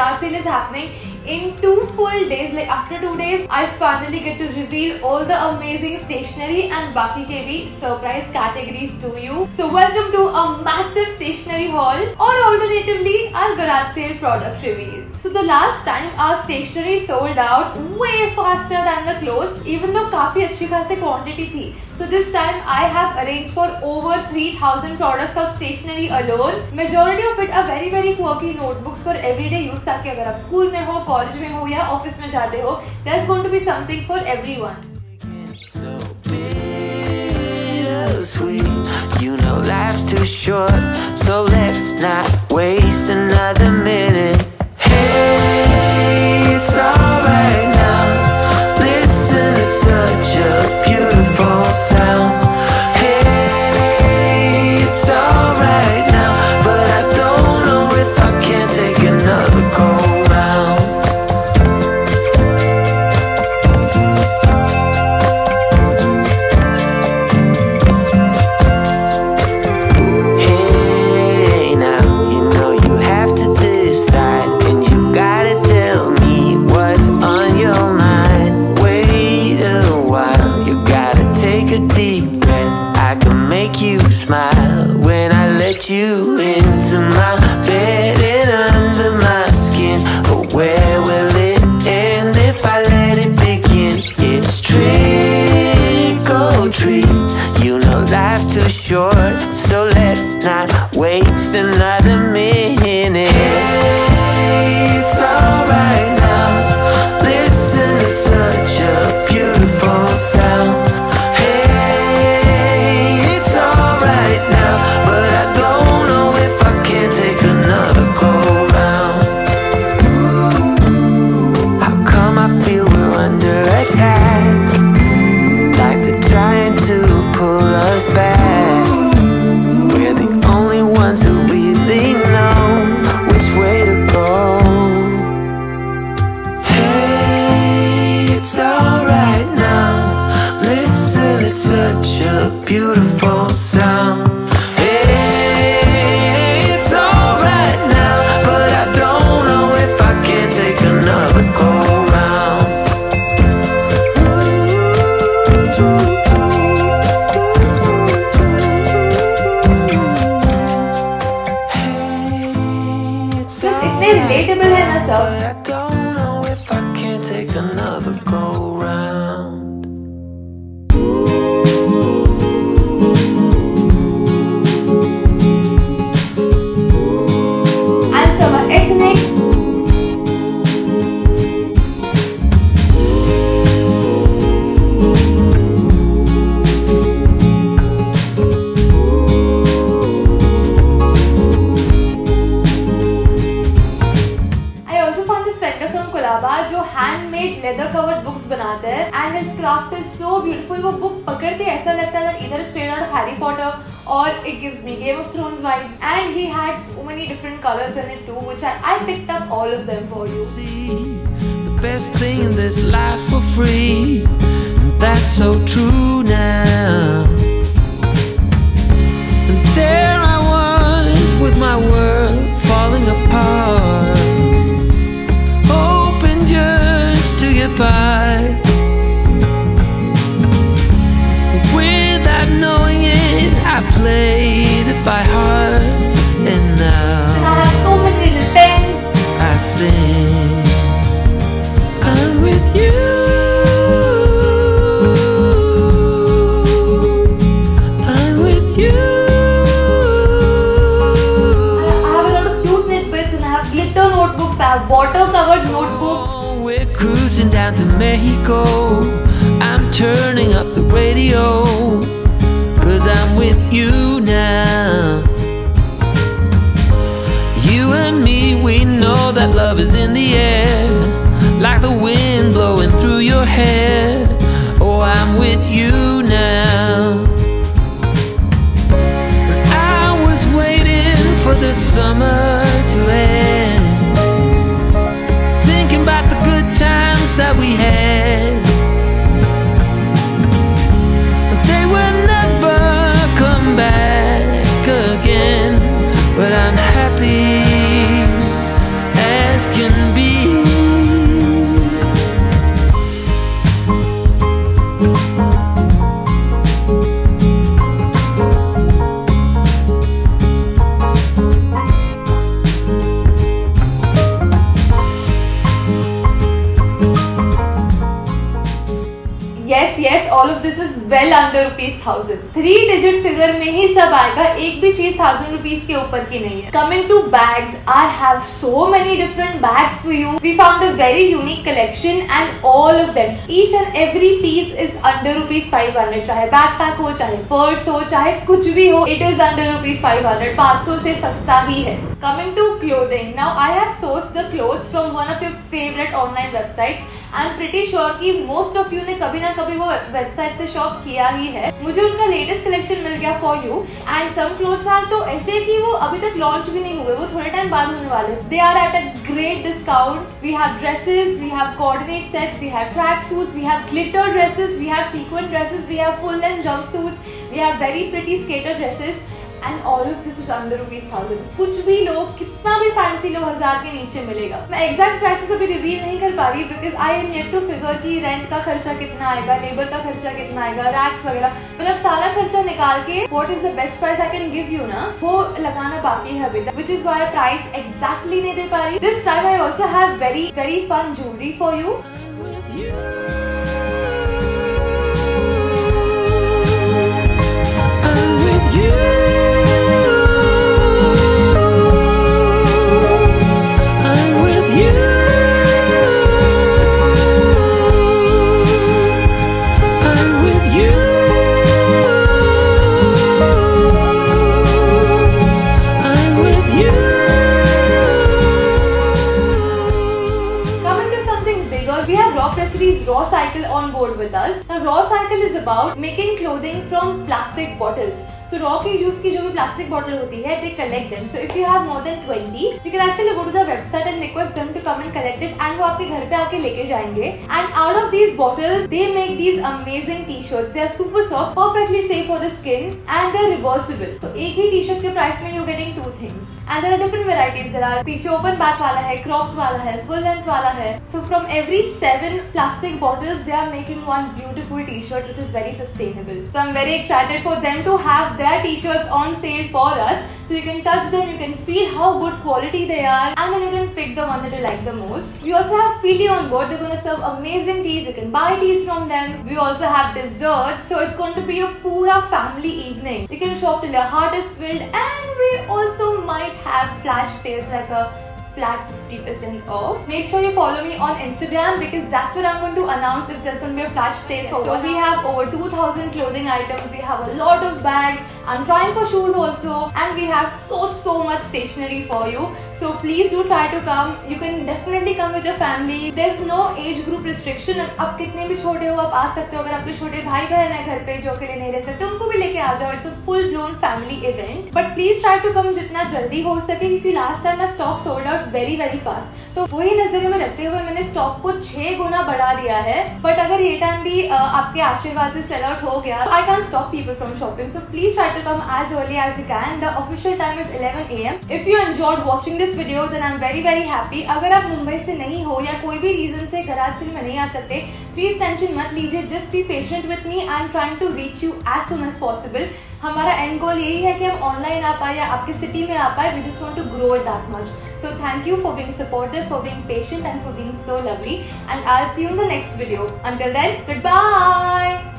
garage sale is happening in 2 full days. Like after 2 days, I finally get to reveal all the amazing stationery and Baki KV surprise categories to you. So welcome to a massive stationery haul, or alternatively our garage sale product reveal. So the last time our stationery sold out way faster than the clothes, even though काफी अच्छी खासी quantity थी. So this time I have arranged for over 3000 products of stationery alone. Majority of it are very quirky notebooks for everyday use, ताकि अगर आप school में हो, college में हो या ऑफिस में जाते हो, there's going to be something for everyone. So bittersweet, you know life's too short, so let's not waste another minute. Hey, it's alright now. Listen to such a beautiful sound. Hey, it's alright now, but I don't know if I can take another go round. Hey, now you know you have to decide, and you gotta tell me what's on your mind. Wait a while, you gotta take a deep breath. I can make you smile when I let you into my bed and under my skin. But where will it end if I let it begin? It's trick or treat, you know life's too short, so let's not waste another minute. Hey, it's alright now. Listen to such a beautiful sound. Hey, it's alright now, but I don't know if I can take another go round. How come I feel we're under attack, like they're trying to pull us back? We're the only ones who really know which way to go. Hey, it's alright now. Listen, it's such a beautiful sound. Hey, it's alright now, but I don't know if I can take another go round. Hey, it's Just इतने relatable है ना सब. but I don't know if I can take another go round. And some are ethnic. I also found this vendor from Colaba जो handmade leather covered books बनाते हैं, and his craft is so beautiful. वो book पकड़ के ऐसा लगता है that either it's straight out of Harry Potter or it gives me Game of Thrones vibes. And he had so many different colors in it too, which I picked up all of them for you. See, the best thing in this life's for free, and that's so true now. And there I was with my world falling apart, hoping just to get by, without knowing it. I played it by heart, and And now I have so many little pens. I sing, I'm with you. I'm with you. I have a lot of cute knitbits, and I have glitter notebooks, I have water covered notebooks. We're cruising down to Mexico. I'm turning up the radio, 'cause I'm with you now. You and me, we know that love is in the air, like the wind blowing through your hair. Oh, I'm with you now. And I was waiting for the summer to end, thinking about the good times that we had. They will never come back again, but I'm happy as as can be. Yes, all of this is well under ₹1000. 3-digit figure में ही सब आएगा, एक भी चीज ₹1000 के ऊपर की नहीं है. Coming to bags, I have so many different bags for you. We found a very unique collection and all of them, each and every piece is under ₹500. चाहे backpack हो, चाहे पर्स हो, चाहे कुछ भी हो, it is under ₹500. 500 से सस्ता ही है. Coming to clothing, now I have sourced the clothes from one of your favorite online websites. I am pretty sure कि मोस्ट ऑफ यू ने कभी ना कभी वो वेबसाइट से शॉप किया ही है. मुझे उनका लेटेस्ट कलेक्शन मिल गया for you and some clothes are तो ऐसे कि वो अभी तक लॉन्च भी नहीं हुए, वो थोड़े टाइम बाद होने वाले. They are at a great discount. We have dresses, we have coordinate sets, we have tracksuits, we have glitter dresses, we have sequined dresses, we have full length jumpsuits, we have very pretty skater dresses and all of this is under ₹1000. कुछ भी लो, कितना भी fancy लो, 1000 के नीचे मिलेगा. मैं exact prices अभी reveal नहीं कर पा रही because I am yet to figure कि रेंट का खर्चा कितना आएगा, लेबर का खर्चा कितना आएगा, रैक्स वगैरह, मतलब सारा खर्चा निकाल के what is the best price I can give you ना, वो लगाना बाकी है अभी तक, which is why price exactly नहीं दे पा रही. This time I also have very very fun jewellery for you. We have Raw Pressure's Raw Cycle on board with us. Now Raw Cycle is about making clothing from plastic bottles. So raw के use की जो भी plastic bottle होती है, they collect them. So if you have more than 20, you can actually go to the website and request them to come and collect it, and वो आपके घर पे आके लेके जाएंगे. And out of these bottles, they make these amazing t-shirts. They are super soft, perfectly safe for the skin, and they're reversible. तो एक ही t-shirt के प्राइस में you're getting 2 things. And there are different varieties. There are पीछे open back वाला है, cropped वाला है, full length वाला है. So from every 7 plastic bottles, they are making one beautiful t-shirt which is very sustainable. So I'm very excited for them to have their t-shirts on sale for us, so you can touch them, you can feel how good quality they are, and then you can pick the one that you like the most. We also have Feely on board. They're going to serve amazing teas. You can buy teas from them. We also have desserts, so it's going to be a pura family evening. You can shop till your heart is filled, and we also might have flash sales like a flat 50% off. Make sure you follow me on Instagram because that's where I'm going to announce if there's going to be a flash sale. So we have over 2000 clothing items. We have a lot of bags. I'm trying for shoes also, and we have so much stationery for you. So please do try to come. You can definitely come with your family. There's no age group restriction. आप कितने भी छोटे हो आप आ सकते हो. अगर आपके छोटे भाई बहन है घर पे जो अकेले नहीं रह सकते, उनको भी लेके आ जाओ. It's a full blown family event. But please try to come जितना जल्दी हो सके क्योंकि last time my stock sold out very fast. तो वही नजर में रखते हुए मैंने स्टॉक को 6 गुना बढ़ा दिया है. बट अगर ये टाइम भी आपके आशीर्वाद से सेल आउट हो गया, I can't stop people from shopping. So please try to come as early as you can. The official time is 11 AM. If you enjoyed watching this video, then I'm very happy. अगर आप मुंबई से नहीं हो या कोई भी reason से कराची में नहीं आ सकते, प्लीज टेंशन मत लीजिए. Just be patient with me. I am trying to reach you as soon as possible. हमारा एंड गोल यही है कि हम ऑनलाइन आ पाए या आपके सिटी में आ पाए. We just want to grow it that much. So thank you for being supportive, for being patient, and for being so lovely. And I'll see you in the next video. Until then, goodbye.